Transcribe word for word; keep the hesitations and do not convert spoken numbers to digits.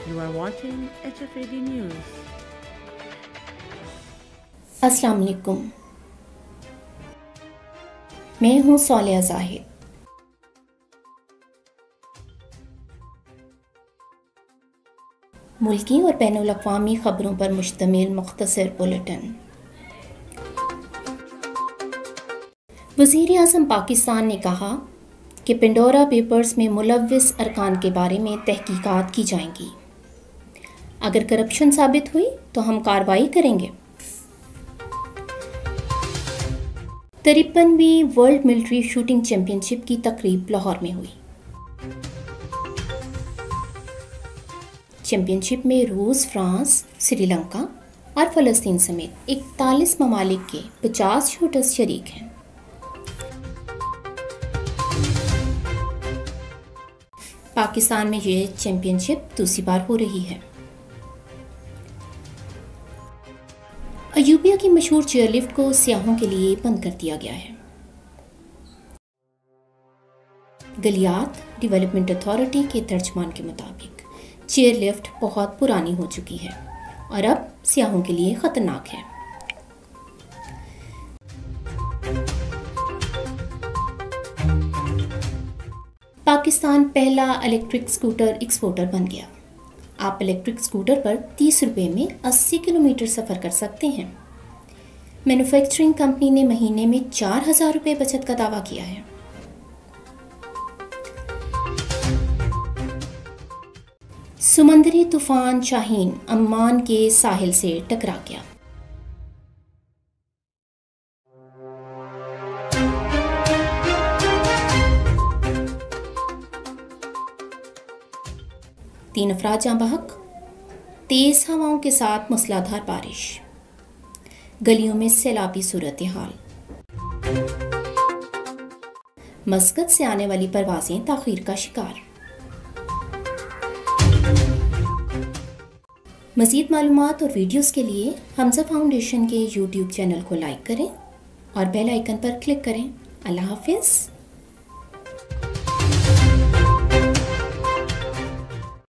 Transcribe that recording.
You are watching H F A D News. अस्सलाम वालेकुम, मैं हूँ सौलिया ज़ाहिद। मुल्की और बैनुल अक़वामी ख़बरों पर मुश्तमिल मुख्तसर बुलेटिन। वज़ीर आज़म पाकिस्तान ने कहा कि पेंडोरा पेपर्स में मुलव्विस अरकान के बारे में तहकीकात की जाएंगी। अगर करप्शन साबित हुई तो हम कार्रवाई करेंगे। तिरपनवीं वर्ल्ड मिलिट्री शूटिंग चैंपियनशिप की तकरीब लाहौर में हुई। चैंपियनशिप में रूस, फ्रांस, श्रीलंका और फ़लस्तीन समेत इकतालीस ममालिक के पचास शूटर्स शरीक हैं। पाकिस्तान में ये चैंपियनशिप दूसरी बार हो रही है। अयूबिया की मशहूर चेयरलिफ्ट को सियाहों के लिए बंद कर दिया गया है। गलियात डेवलपमेंट अथॉरिटी के तर्जमान के मुताबिक चेयरलिफ्ट बहुत पुरानी हो चुकी है और अब सियाहों के लिए खतरनाक है। पाकिस्तान पहला इलेक्ट्रिक स्कूटर एक्सपोर्टर बन गया। आप इलेक्ट्रिक स्कूटर पर तीस रुपये में अस्सी किलोमीटर सफ़र कर सकते हैं। मैन्युफैक्चरिंग कंपनी ने महीने में चार हज़ार रुपये बचत का दावा किया है। समुंदरी तूफान शाहीन अम्मान के साहिल से टकरा गया। तीन अफराद जाँ बहक, तेज हवाओं के साथ मूसलाधार बारिश, गलियों में सैलाबी सूरत हाल। मस्कत से आने वाली परवाजें ताखीर का शिकार। मज़ीद मालूमात और वीडियोस के लिए हमजा फाउंडेशन के यूट्यूब चैनल को लाइक करें और बेल आइकन पर क्लिक करें। अल्लाह हाफिज़।